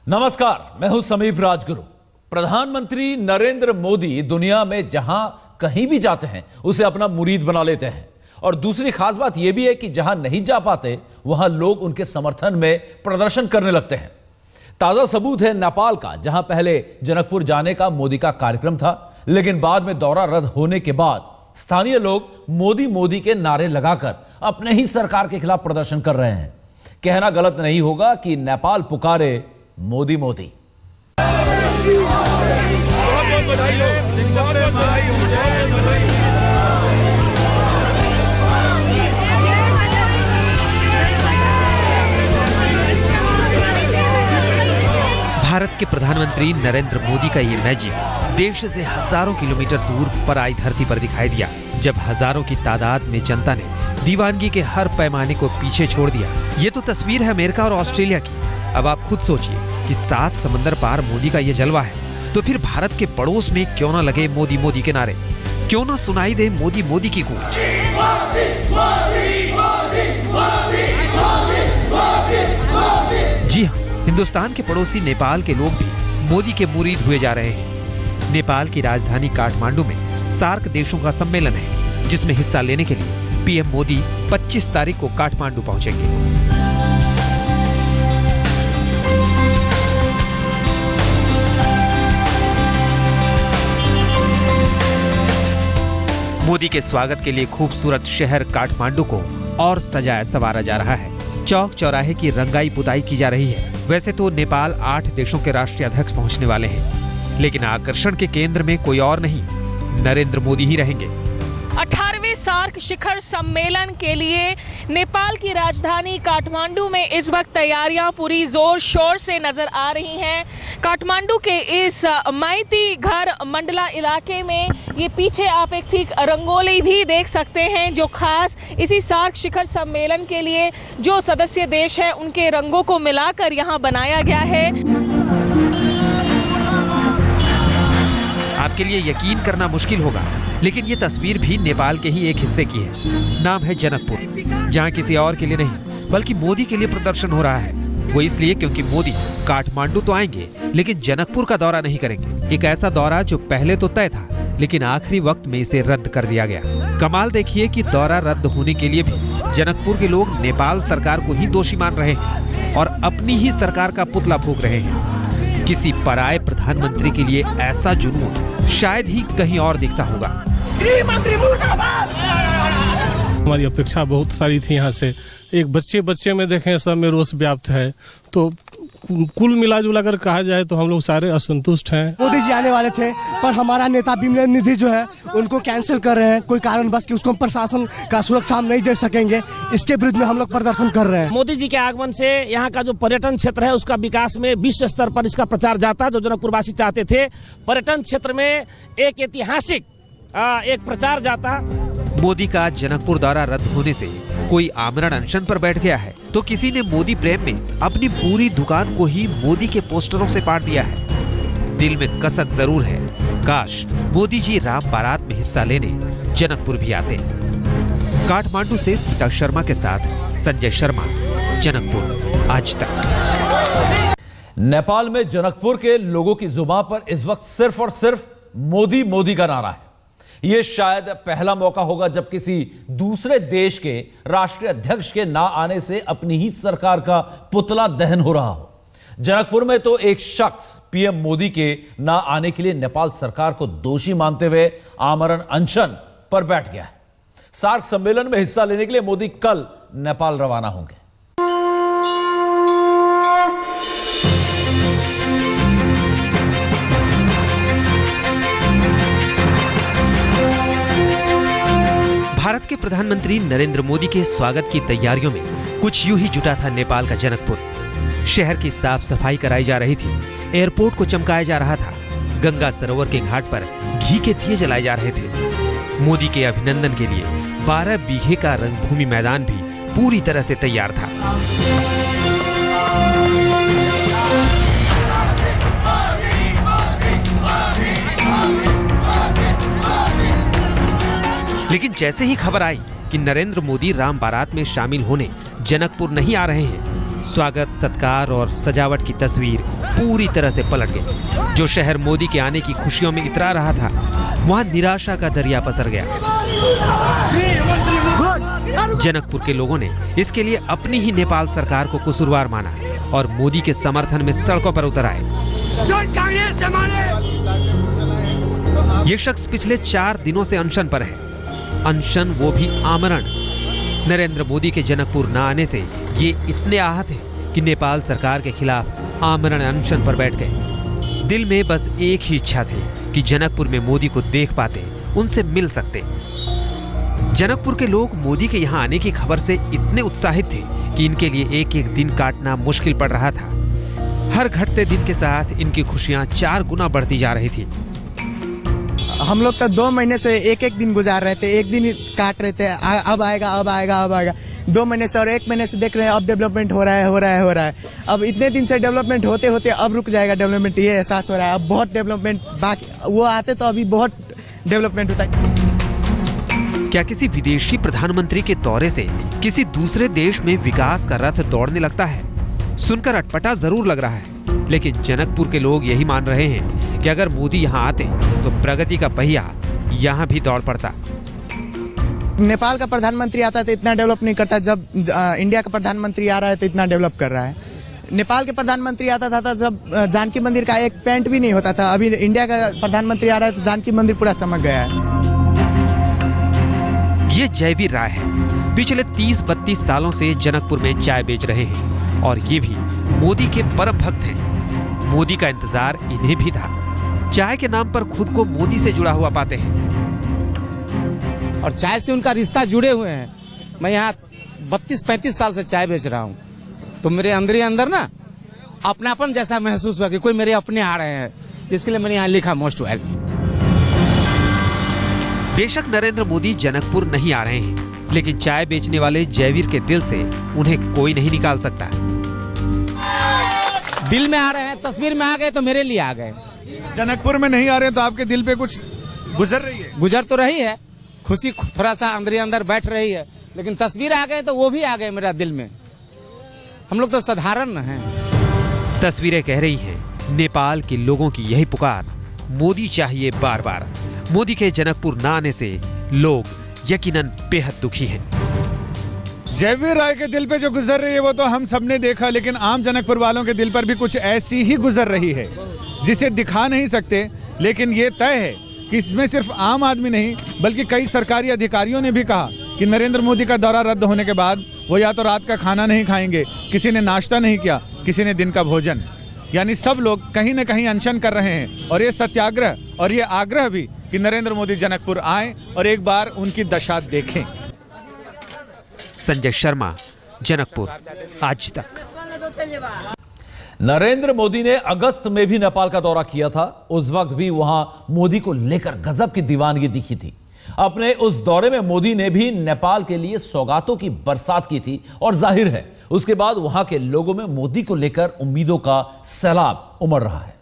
नमस्कार, मैं हूं समीप राजगुरु। प्रधानमंत्री नरेंद्र मोदी दुनिया में जहां कहीं भी जाते हैं उसे अपना मुरीद बना लेते हैं। और दूसरी खास बात यह भी है कि जहां नहीं जा पाते वहां लोग उनके समर्थन में प्रदर्शन करने लगते हैं। ताजा सबूत है नेपाल का, जहां पहले जनकपुर जाने का मोदी का कार्यक्रम था, लेकिन बाद में दौरा रद्द होने के बाद स्थानीय लोग मोदी मोदी के नारे लगाकर अपने ही सरकार के खिलाफ प्रदर्शन कर रहे हैं। कहना गलत नहीं होगा कि नेपाल पुकारे मोदी मोदी। भारत के प्रधानमंत्री नरेंद्र मोदी का ये मैजिक देश से हजारों किलोमीटर दूर पराई धरती पर दिखाई दिया, जब हजारों की तादाद में जनता ने दीवानगी के हर पैमाने को पीछे छोड़ दिया। ये तो तस्वीर है अमेरिका और ऑस्ट्रेलिया की। अब आप खुद सोचिए कि 7 समंदर पार मोदी का ये जलवा है, तो फिर भारत के पड़ोस में क्यों ना लगे मोदी मोदी के नारे, क्यों ना सुनाई दे मोदी मोदी की गूंज। जी हाँ, हिंदुस्तान के पड़ोसी नेपाल के लोग भी मोदी के मुरीद हुए जा रहे हैं। नेपाल की राजधानी काठमांडू में सार्क देशों का सम्मेलन है, जिसमें हिस्सा लेने के लिए पीएम मोदी 25 तारीख को काठमांडू पहुंचेंगे। मोदी के स्वागत के लिए खूबसूरत शहर काठमांडू को और सजाया संवारा जा रहा है। चौक चौराहे की रंगाई पुताई की जा रही है। वैसे तो नेपाल 8 देशों के राष्ट्रीय अध्यक्ष पहुंचने वाले हैं, लेकिन आकर्षण के केंद्र में कोई और नहीं, नरेंद्र मोदी ही रहेंगे। 18वें सार्क शिखर सम्मेलन के लिए नेपाल की राजधानी काठमांडू में इस वक्त तैयारियां पूरी जोर शोर से नजर आ रही हैं। काठमांडू के इस माइती घर मंडला इलाके में ये पीछे आप एक ठीक रंगोली भी देख सकते हैं, जो खास इसी सार्क शिखर सम्मेलन के लिए जो सदस्य देश है उनके रंगों को मिलाकर यहाँ बनाया गया है। आपके लिए यकीन करना मुश्किल होगा, लेकिन ये तस्वीर भी नेपाल के ही एक हिस्से की है। नाम है जनकपुर, जहाँ किसी और के लिए नहीं बल्कि मोदी के लिए प्रदर्शन हो रहा है। वो इसलिए क्योंकि मोदी काठमांडू तो आएंगे, लेकिन जनकपुर का दौरा नहीं करेंगे। एक ऐसा दौरा जो पहले तो तय था, लेकिन आखिरी वक्त में इसे रद्द कर दिया गया। कमाल देखिए कि दौरा रद्द होने के लिए भी जनकपुर के लोग नेपाल सरकार को ही दोषी मान रहे हैं और अपनी ही सरकार का पुतला फूंक रहे हैं। किसी पराये प्रधानमंत्री के लिए ऐसा जुनून शायद ही कहीं और दिखता होगा। हमारी अपेक्षा बहुत सारी थी यहाँ से। एक बच्चे में देखें सब में रोष व्याप्त है, तो कुल मिला जुला कर कहा जाए तो हम लोग सारे असंतुष्ट हैं। मोदी जी आने वाले थे, पर हमारा नेता विमलेंद्र निधि जो है उनको कैंसिल कर रहे हैं, कोई कारण बस कि उसको प्रशासन का सुरक्षा हम नहीं दे सकेंगे। इसके विरुद्ध में हम लोग प्रदर्शन कर रहे हैं। मोदी जी के आगमन से यहाँ का जो पर्यटन क्षेत्र है उसका विकास में विश्व स्तर पर इसका प्रचार जाता, जो जनकपुरवासी चाहते थे। पर्यटन क्षेत्र में एक ऐतिहासिक एक प्रचार जाता। मोदी का जनकपुर दौरा रद्द होने से कोई आमरण अनशन पर बैठ गया है, तो किसी ने मोदी प्रेम में अपनी पूरी दुकान को ही मोदी के पोस्टरों से पाट दिया है। दिल में कसक जरूर है, काश मोदी जी राम बारात में हिस्सा लेने जनकपुर भी आते। काठमांडू से सीता शर्मा के साथ संजय शर्मा, जनकपुर आज तक। नेपाल में जनकपुर के लोगों की जुबान पर इस वक्त सिर्फ और सिर्फ मोदी मोदी का नारा है। यह शायद पहला मौका होगा जब किसी दूसरे देश के राष्ट्रीय अध्यक्ष के ना आने से अपनी ही सरकार का पुतला दहन हो रहा हो। जनकपुर में तो एक शख्स पीएम मोदी के ना आने के लिए नेपाल सरकार को दोषी मानते हुए आमरण अनशन पर बैठ गया है। सार्क सम्मेलन में हिस्सा लेने के लिए मोदी कल नेपाल रवाना होंगे। भारत के प्रधानमंत्री नरेंद्र मोदी के स्वागत की तैयारियों में कुछ यूं ही जुटा था नेपाल का जनकपुर। शहर की साफ सफाई कराई जा रही थी, एयरपोर्ट को चमकाया जा रहा था, गंगा सरोवर के घाट पर घी के दिए जलाए जा रहे थे। मोदी के अभिनंदन के लिए 12 बीघे का रंगभूमि मैदान भी पूरी तरह से तैयार था। लेकिन जैसे ही खबर आई कि नरेंद्र मोदी राम बारात में शामिल होने जनकपुर नहीं आ रहे हैं, स्वागत, सत्कार और सजावट की तस्वीर पूरी तरह से पलट गई। जो शहर मोदी के आने की खुशियों में इतरा रहा था, वहां निराशा का दरिया पसर गया। जनकपुर के लोगों ने इसके लिए अपनी ही नेपाल सरकार को कसूरवार माना और मोदी के समर्थन में सड़कों पर उतर आए। ये शख्स पिछले 4 दिनों से अनशन पर है। अनशन वो भी आमरण। नरेंद्र मोदी के जनकपुर न आने से ये इतने आहत हैं कि नेपाल सरकार के खिलाफ आमरण अनशन पर बैठ गए। दिल में बस एक ही इच्छा थी कि जनकपुर में मोदी को देख पाते, उनसे मिल सकते। जनकपुर के लोग मोदी के यहाँ आने की खबर से इतने उत्साहित थे कि इनके लिए एक एक दिन काटना मुश्किल पड़ रहा था। हर घटते दिन के साथ इनकी खुशियां 4 गुना बढ़ती जा रही थी। हम लोग तो 2 महीने से एक एक दिन गुजार रहे थे, एक दिन काट रहे थे, अब आएगा अब आएगा अब आएगा। 2 महीने से और 1 महीने से देख रहे हैं अब डेवलपमेंट हो रहा है। अब इतने दिन से डेवलपमेंट होते होते अब रुक जाएगा डेवलपमेंट, ये एहसास हो रहा है। अब बहुत डेवलपमेंट बाकी, वो आते तो अभी बहुत डेवलपमेंट होता है। क्या किसी विदेशी प्रधानमंत्री के दौरे से किसी दूसरे देश में विकास का रथ दौड़ने लगता है? सुनकर अटपटा जरूर लग रहा है, लेकिन जनकपुर के लोग यही मान रहे हैं कि अगर मोदी यहाँ आते तो प्रगति का पहिया यहाँ भी दौड़ पड़ता। नेपाल का प्रधानमंत्री आता है तो इतना डेवलप नहीं करता, जब इंडिया का प्रधानमंत्री आ रहा है तो इतना डेवलप कर रहा है। नेपाल के प्रधानमंत्री आता था जब जानकी मंदिर का एक पेंट भी नहीं होता था। अभी इंडिया का प्रधानमंत्री आ रहा है तो जानकी मंदिर पूरा चमक गया है। ये जयवीर राय है। पिछले 30-32 सालों से जनकपुर में चाय बेच रहे हैं और ये भी मोदी के परम भक्त हैं। मोदी का इंतजार इन्हें भी था। चाय के नाम पर खुद को मोदी से जुड़ा हुआ पाते हैं और चाय से उनका रिश्ता जुड़े हुए हैं। मैं यहाँ 32-35 साल से चाय बेच रहा हूँ, तो मेरे अंदर ही अंदर ना अपनापन जैसा महसूस हुआ कि कोई मेरे अपने आ रहे हैं, इसके लिए मैंने यहाँ लिखा मोस्ट वेलकम। बेशक नरेंद्र मोदी जनकपुर नहीं आ रहे हैं, लेकिन चाय बेचने वाले जयवीर के दिल से उन्हें कोई नहीं निकाल सकता। दिल में आ रहे हैं, तस्वीर में आ गए तो मेरे लिए आ गए। जनकपुर में नहीं आ रहे हैं तो आपके दिल पे कुछ गुजर रही है? गुजर तो रही है, खुशी थोड़ा सा अंदर ही अंदर बैठ रही है, लेकिन तस्वीर आ गए तो वो भी आ गए मेरा दिल में। हम लोग तो साधारण हैं। तस्वीरें कह रही हैं, नेपाल के लोगों की यही पुकार, मोदी चाहिए बार बार। मोदी के जनकपुर न आने से लोग यकीनन बेहद दुखी हैं। जयवीर राय के दिल पे जो गुजर रही है वो तो हम सबने देखा, लेकिन आम जनकपुर वालों के दिल पर भी कुछ ऐसी ही गुजर रही है जिसे दिखा नहीं सकते। लेकिन ये तय है कि इसमें सिर्फ आम आदमी नहीं बल्कि कई सरकारी अधिकारियों ने भी कहा कि नरेंद्र मोदी का दौरा रद्द होने के बाद वो या तो रात का खाना नहीं खाएंगे, किसी ने नाश्ता नहीं किया, किसी ने दिन का भोजन। यानी सब लोग कहीं न कहीं अनशन कर रहे हैं और ये सत्याग्रह और ये आग्रह भी कि नरेंद्र मोदी जनकपुर आए और एक बार उनकी दशा देखें। संजय शर्मा, जनकपुर, आज तक। नरेंद्र मोदी ने अगस्त में भी नेपाल का दौरा किया था। उस वक्त भी वहां मोदी को लेकर गजब की दीवानगी दिखी थी। अपने उस दौरे में मोदी ने भी नेपाल के लिए सौगातों की बरसात की थी और जाहिर है उसके बाद वहां के लोगों में मोदी को लेकर उम्मीदों का सैलाब उमड़ रहा है।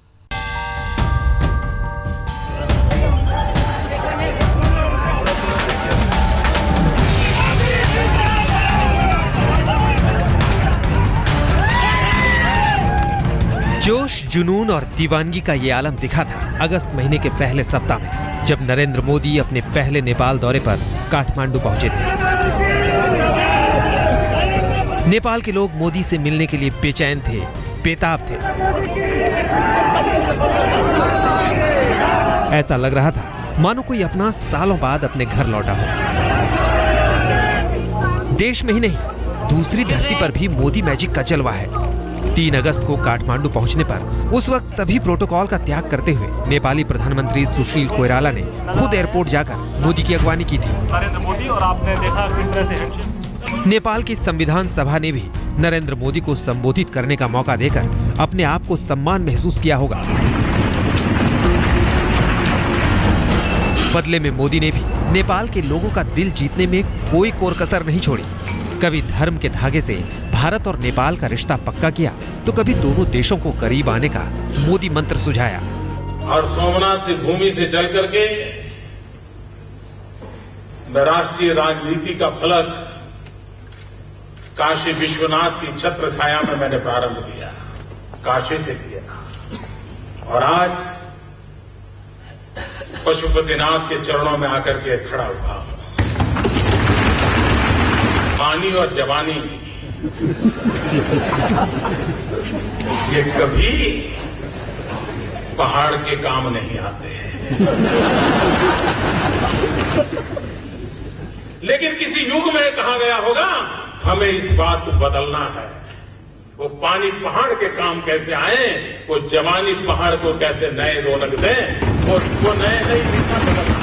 जोश, जुनून और दीवानगी का ये आलम दिखा था अगस्त महीने के पहले सप्ताह में, जब नरेंद्र मोदी अपने पहले नेपाल दौरे पर काठमांडू पहुंचे थे। नेपाल के लोग मोदी से मिलने के लिए बेचैन थे, बेताब थे। ऐसा लग रहा था मानो कोई अपना सालों बाद अपने घर लौटा हो। देश में ही नहीं, दूसरी धरती पर भी मोदी मैजिक का जलवा है। 3 अगस्त को काठमांडू पहुंचने पर उस वक्त सभी प्रोटोकॉल का त्याग करते हुए नेपाली प्रधानमंत्री सुशील कोइराला ने खुद एयरपोर्ट जाकर मोदी की अगवानी की थी। नरेंद्र मोदी, और आपने देखा किस तरह से हैंडशेक। नेपाल की संविधान सभा ने भी नरेंद्र मोदी को संबोधित करने का मौका देकर अपने आप को सम्मान महसूस किया होगा। बदले में मोदी ने भी नेपाल के लोगों का दिल जीतने में कोई कोर कसर नहीं छोड़ी। कभी धर्म के धागे से भारत और नेपाल का रिश्ता पक्का किया, तो कभी दोनों देशों को करीब आने का मोदी मंत्र सुझाया। और सोमनाथ से भूमि से चल करके राष्ट्रीय राजनीति का फलक काशी विश्वनाथ की छत्र छाया में मैंने प्रारंभ किया, काशी से किया, और आज पशुपतिनाथ के चरणों में आकर के खड़ा हुआ। पानी और जवानी ये कभी पहाड़ के काम नहीं आते हैं, लेकिन किसी युग में कहा गया होगा हमें इस बात को बदलना है। वो पानी पहाड़ के काम कैसे आए, वो जवानी पहाड़ को कैसे नए रौनक दें, वो नए दिशा बदलना।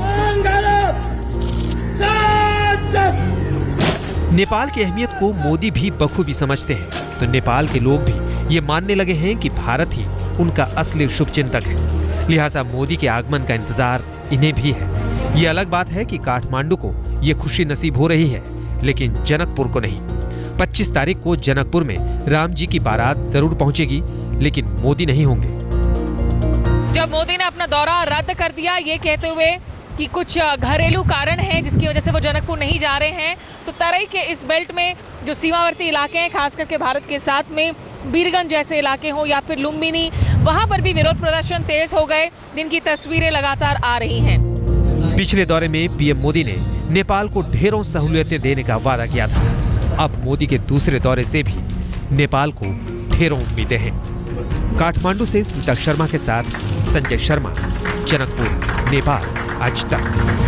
नेपाल की अहमियत को मोदी भी बखूबी समझते हैं, तो नेपाल के लोग भी ये मानने लगे हैं कि भारत ही उनका असली शुभचिंतक है। लिहाजा मोदी के आगमन का इंतजार इन्हें भी है। ये अलग बात है कि काठमांडू को ये खुशी नसीब हो रही है, लेकिन जनकपुर को नहीं। 25 तारीख को जनकपुर में राम जी की बारात जरूर पहुंचेगी, लेकिन मोदी नहीं होंगे। जब मोदी ने अपना दौरा रद्द कर दिया ये कहते हुए कि कुछ घरेलू कारण हैं जिसकी वजह से वो जनकपुर नहीं जा रहे हैं, तो तराई के इस बेल्ट में जो सीमावर्ती इलाके हैं, खास करके भारत के साथ में बीरगंज जैसे इलाके हों या फिर लुम्बिनी, वहां पर भी विरोध प्रदर्शन तेज हो गए, जिनकी तस्वीरें लगातार आ रही हैं। पिछले दौरे में पीएम मोदी ने नेपाल को ढेरों सहूलियतें देने का वादा किया था। अब मोदी के दूसरे दौरे से भी नेपाल को ढेरों उम्मीदें हैं। काठमांडू से स्मिता शर्मा के साथ संजय शर्मा, जनकपुर, नेपाल आज तक।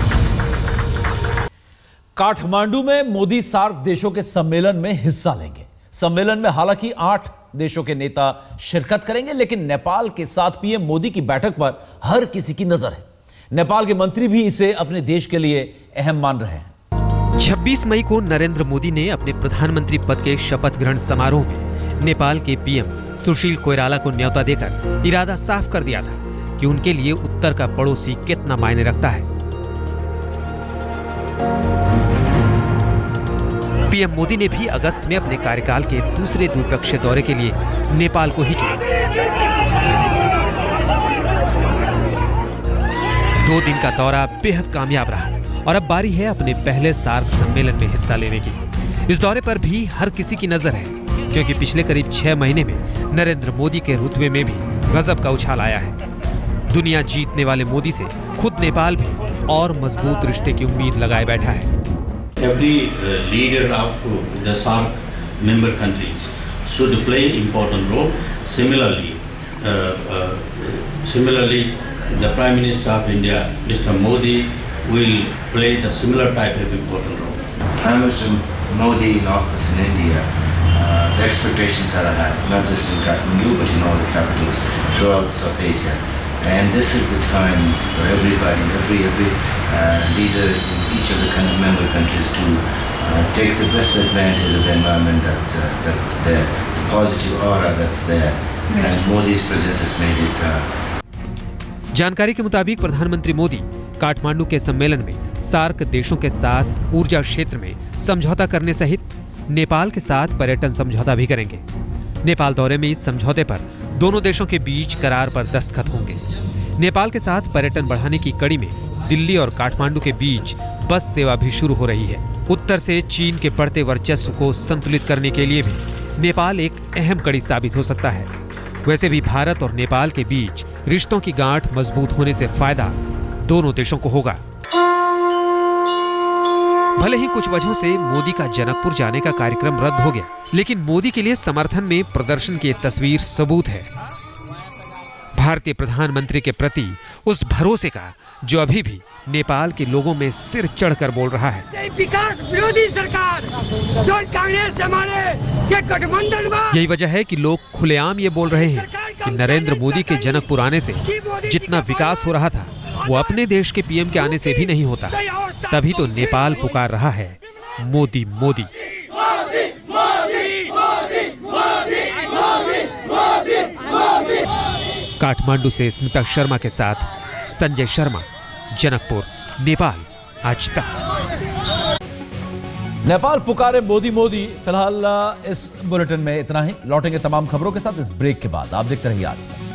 काठमांडू में मोदी सार्क देशों के सम्मेलन में हिस्सा लेंगे। सम्मेलन में हालांकि 8 देशों के नेता शिरकत करेंगे, लेकिन नेपाल के साथ पीएम मोदी की बैठक पर हर किसी की नजर है। नेपाल के मंत्री भी इसे अपने देश के लिए अहम मान रहे हैं। 26 मई को नरेंद्र मोदी ने अपने प्रधानमंत्री पद के शपथ ग्रहण समारोह में नेपाल के पीएम सुशील कोइराला को न्योता देकर इरादा साफ कर दिया था कि उनके लिए उत्तर का पड़ोसी कितना मायने रखता है। पीएम मोदी ने भी अगस्त में अपने कार्यकाल के दूसरे द्विपक्षीय दौरे के लिए नेपाल को ही चुना। 2 दिन का दौरा बेहद कामयाब रहा और अब बारी है अपने पहले सार्क सम्मेलन में हिस्सा लेने की। इस दौरे पर भी हर किसी की नजर है, क्योंकि पिछले करीब 6 महीने में नरेंद्र मोदी के रुतबे में भी गजब का उछाल आया है। दुनिया जीतने वाले मोदी से खुद नेपाल भी और मजबूत रिश्ते की उम्मीद लगाए बैठा है। Every leader of the SAARC member countries should play important role. Similarly, the Prime Minister of India, Mr. Modi, will play the similar type of important role. Prime Minister Modi in office in India, the expectations are high, not just in Kathmandu but in all the capitals throughout South Asia. And this is the time for everybody, every leader in each of the member countries to take the best advantage of the environment that's there, the positive aura that's there, and Modi's presence has made it. जानकारी के मुताबिक प्रधानमंत्री मोदी काठमांडू के सम्मेलन में SAARC देशों के साथ ऊर्जा क्षेत्र में समझौता करने सहित नेपाल के साथ पर्यटन समझौता भी करेंगे। नेपाल दौरे में इस समझौते पर दोनों देशों के बीच करार पर दस्तखत होंगे। नेपाल के साथ पर्यटन बढ़ाने की कड़ी में दिल्ली और काठमांडू के बीच बस सेवा भी शुरू हो रही है। उत्तर से चीन के बढ़ते वर्चस्व को संतुलित करने के लिए भी नेपाल एक अहम कड़ी साबित हो सकता है। वैसे भी भारत और नेपाल के बीच रिश्तों की गांठ मजबूत होने से फायदा दोनों देशों को होगा। भले ही कुछ वजहों से मोदी का जनकपुर जाने का कार्यक्रम रद्द हो गया, लेकिन मोदी के लिए समर्थन में प्रदर्शन की तस्वीर सबूत है भारतीय प्रधानमंत्री के प्रति उस भरोसे का जो अभी भी नेपाल के लोगों में सिर चढ़कर बोल रहा है। विकास विरोधी सरकार जो कांग्रेस हमारे के गठबंधन में, यही वजह है कि लोग खुलेआम ये बोल रहे हैं कि नरेंद्र मोदी के जनकपुर आने से जितना विकास हो रहा था वो अपने देश के पीएम के आने से भी नहीं होता। तभी तो नेपाल पुकार रहा है मोदी मोदी। काठमांडू से स्मिता शर्मा के साथ संजय शर्मा, जनकपुर, नेपाल आज तक। नेपाल पुकारे मोदी मोदी। फिलहाल इस बुलेटिन में इतना ही। लौटेंगे तमाम खबरों के साथ इस ब्रेक के बाद। आप देखते रहिए आज तक।